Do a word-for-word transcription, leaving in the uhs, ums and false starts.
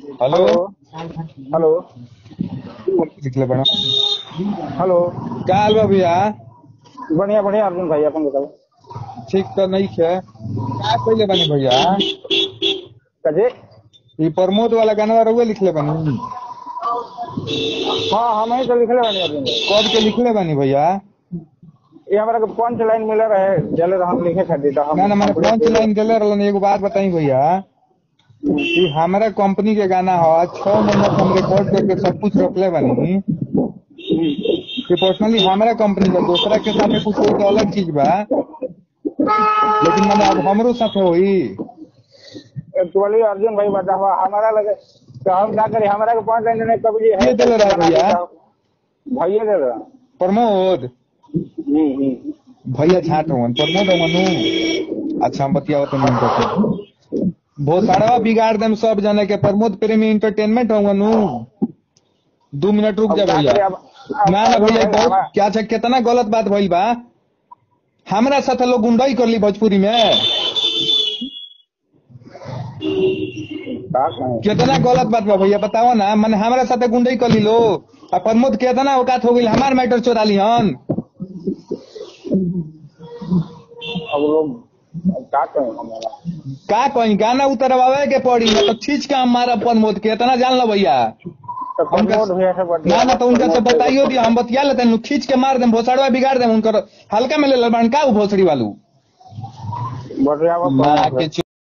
Hello hello लिखले बना hello. का हाल बा भैया? बढ़िया बढ़िया अर्जुन भाई अपन बताओ। ठीक तो नहीं है का पहले बनी भैया? कजे ये प्रमोद वाला गाना रहुए लिखले बनी? हाँ हम ही तो लिखले बानी अर्जुन भाई। कब के लिखले बनी भैया? ये हमारा के पंच लाइन मिले रहे जले हम लिखे खातिर तो हम ना ना मैंने अपने पंच लाइन दिले रहलन। एगो बात बताई भैया, कि हमारा कंपनी के गाना है, छह महीना से हम रिकॉर्ड करके सब कुछ रखले बनी कि पर्सनली हमारा कंपनी का दूसरा के साथ कुछ हो तो अलग चीज बा, लेकिन मैंने अब हमरो साथ होई। एक्चुअली अर्जुन भाई बताओ हमारा लगे तो हम क्या करें, हमारा के पंच लाइन देने कब जी ये दिले रहा भैया भैया दे रहा। प्रमोद भैया झाट होवन प्रमोद होवन। अच्छा हम बतिया तो भोसाड़वा बिगाड़ देम सब जने के। प्रमोद प्रेमी इंटरटेनमेंट होवन। दो मिनट रुक जा भैया। ना ना भैया बहुत क्या छै, कितना गलत बात भइल बा। हमरा साथ लोग गुंडाई कर ली भोजपुरी में, कितना गलत बात बा भैया बताओ ना। मैंने हमारे साथ गुंडाई कर ली लो, और प्रमोद कितना औकात हो गई हमार मैटर चोरा ली हन। अब लोग का कहें हमारा का कहीं गाना उतरवावे के पड़ी ना तो खींच के हम मारा प्रमोद के, इतना जान लो भैया। तो प्रमोद भैया से ना ना तो उनका से बताइयो दिया, हम बतिया लेते हैं। खींच के मार दें, भोसड़वा बिगाड़ दें उनकर। हल्का में ले लड़बान का भोसड़ी वालू बढ़िया